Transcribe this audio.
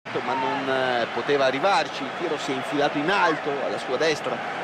ma non poteva arrivarci. Il tiro si è infilato in alto alla sua destra.